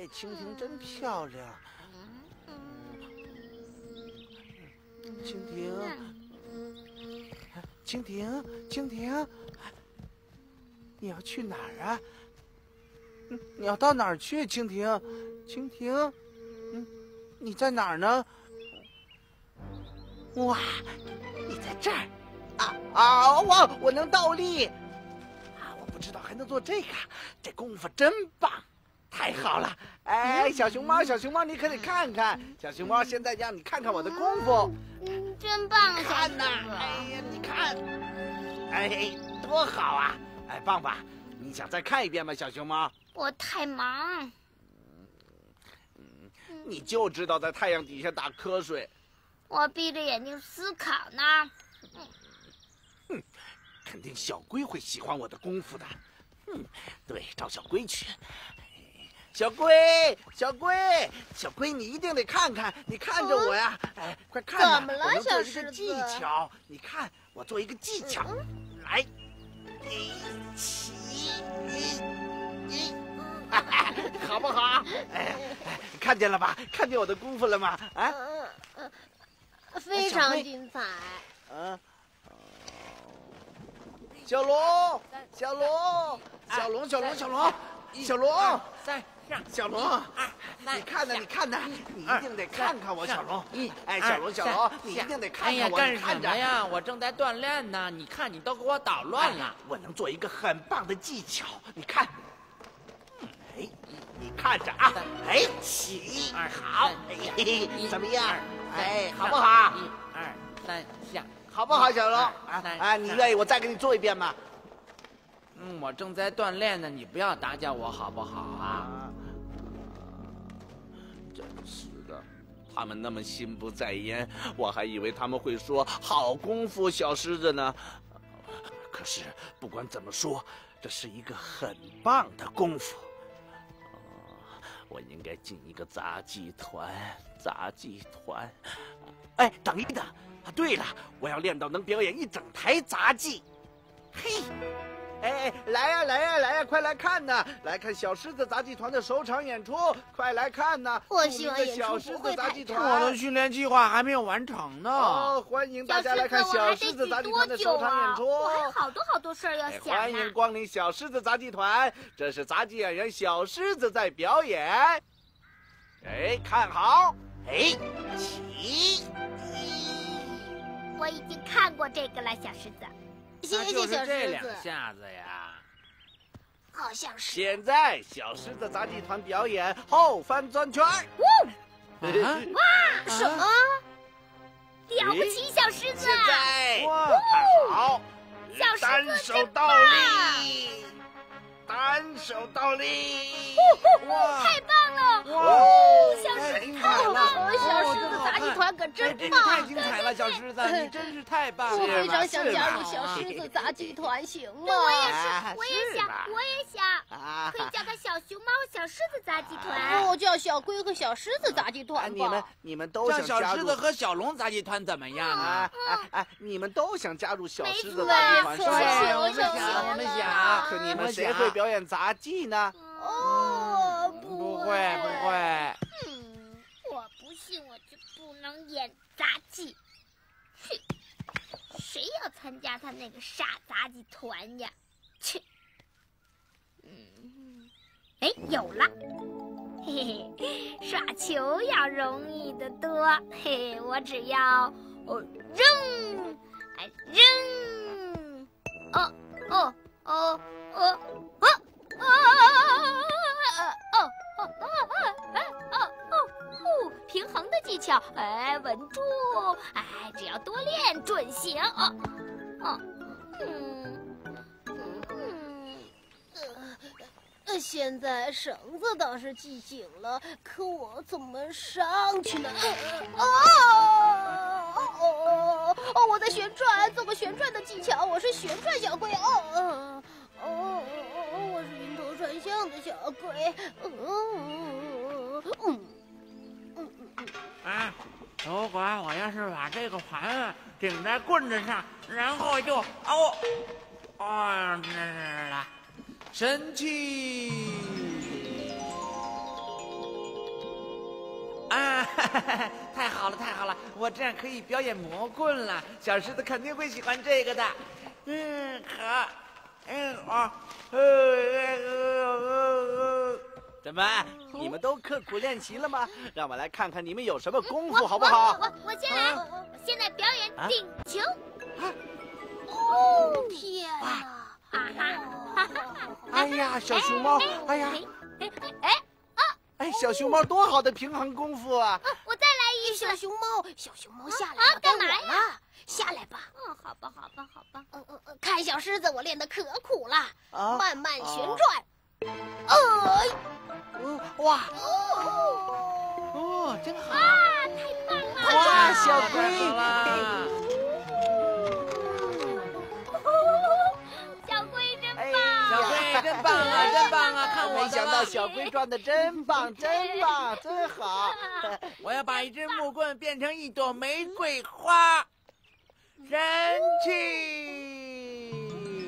蜻蜓真漂亮。蜻蜓，你要去哪儿啊？你要到哪儿去，蜻蜓？你在哪儿呢？哇，你在这儿！我能倒立！我不知道还能做这个，这功夫真棒！太好了！哎，小熊猫，你可得看看，小熊猫现在让你看看我的功夫。 真棒！ 看呐！哎呀，你看，哎，多好啊！哎，棒棒，你想再看一遍吗，小熊猫？ 我太忙。 你就知道在太阳底下打瞌睡。 我闭着眼睛思考呢。 肯定小龟会喜欢我的功夫的。对，找小龟去。小龟，你一定得看看，你看着我呀！哎，快看呐！ 怎么了， 我能做一小狮子个技巧，你看，我做一个技巧，来，好不好？哎，看见了吧？看见我的功夫了吗？啊？ 非常精彩。 小龙，小龙，小龙，你看呐，你一定得看看我，小龙。哎，小龙，你一定得看看我。 干什么呀？我正在锻炼呢。你看，你都给我捣乱了。 我能做一个很棒的技巧，你看。哎，你看着啊！哎，起，好，哎，怎么样？哎，好不好？1、 2、3下， 好不好，小龙？你愿意我再给你做一遍吗？ 我正在锻炼呢，你不要打搅我好不好啊？ 真是的，他们那么心不在焉，我还以为他们会说好功夫，小狮子呢。可是不管怎么说，这是一个很棒的功夫。我应该进一个杂技团。哎，等一等啊！对了，我要练到能表演一整台杂技。嘿。哎，来呀，快来看呐！来看小狮子杂技团的首场演出，快来看呐！ 我喜欢小狮子杂技团， 我的训练计划还没有完成呢。 欢迎大家来看小狮子杂技团的首场演出。 我还好多事儿要想呢。 欢迎光临小狮子杂技团，这是杂技演员小狮子在表演。哎，看好，哎，起！ 我已经看过这个了，小狮子。谢谢小狮子。 这2下子呀， 好像是。 现在小狮子杂技团表演后翻转圈。 哇！什么？了不起，小狮子！ 现在看好，单手倒立， 哇！太棒了！小狮子太棒了！小狮子杂技团可真棒！ 太精彩了，小狮子，你真是太棒了！ 我非常想加入小狮子杂技团，行吗？我也想，可以叫他小熊猫小狮子杂技团。我叫小龟和小狮子杂技团吧。 你们都想加入小狮子和小龙杂技团怎么样啊？ 你们都想加入小狮子杂技团，是吧？ 我们想。 可你们谁会表演杂技呢？ 不会。 我不信我就不能演杂技。去，谁要参加他那个傻杂技团呀？去。哎，有了。嘿嘿，耍球要容易得多。嘿嘿，我只要扔，扔。平衡的技巧，哎，稳住，哎，只要多练准行。现在绳子倒是系紧了，可我怎么上去呢？我在旋转，做个旋转的技巧，我是旋转小龟。我是晕头转向的小龟。 如果我要是把这个环顶在棍子上，然后就神奇！ 啊，太好了，太好了！我这样可以表演魔棍了，小狮子肯定会喜欢这个的。好， 怎么，你们都刻苦练习了吗？让我来看看你们有什么功夫，好不好？ 我先来，我现在表演顶球。天哪！ 哎呀，小熊猫，哎呀，哎，小熊猫多好的平衡功夫啊！ 我再来一次。小熊猫下来了，干嘛呀？下来吧。好吧。看小狮子，我练得可苦了，慢慢旋转。 哇！真好！ 太棒了！ 哇，小龟！ 小龟真棒！ 小龟真棒啊，真棒啊！看我的！ 没想到小龟转的真棒，真好！ 我要把一支木棍变成一朵玫瑰花，神奇！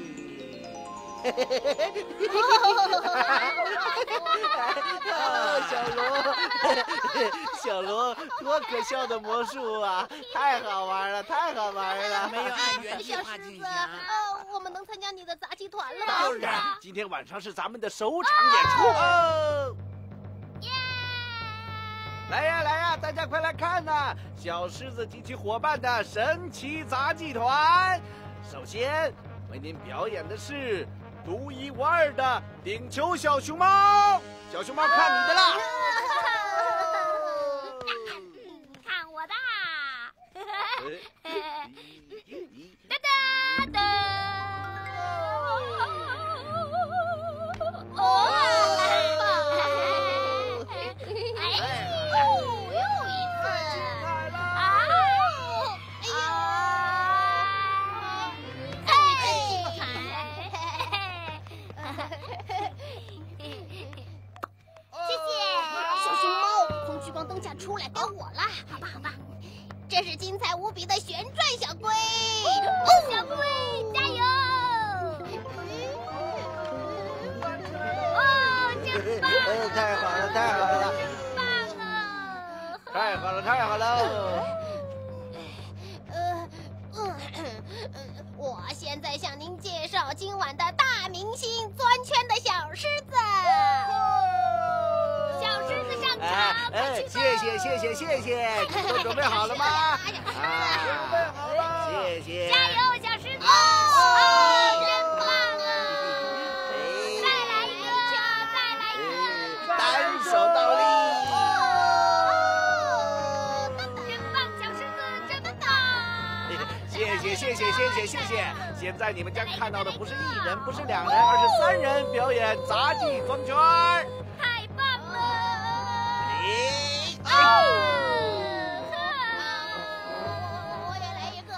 小罗，多可笑的魔术啊！太好玩了！ 没有按原计划进行。 我们能参加你的杂技团了吗？ 当然，今天晚上是咱们的首场演出。来呀，大家快来看呐！小狮子及其伙伴的神奇杂技团，首先为您表演的是独一无二的顶球小熊猫。小熊猫，看你的啦！ 看我的！出来该我了，好吧，这是精彩无比的旋转小龟，小龟加油！真棒！ 太好了！ 真棒啊！ 太好了！ 我现在向您介绍今晚的大明星钻圈的小狮子。小狮子上场， 谢谢，都准备好了吗？准备好了，谢谢。 加油，小狮子！真棒啊！再来一个！ 单手倒立。 真棒，小狮子真棒！ 谢谢。现在你们将看到的不是1人，不是2人，而是3人表演杂技钻圈。 太棒了！我也来一个！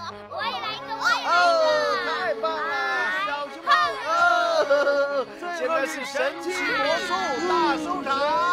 太棒了，小熊猫！现在是神奇魔术大收场。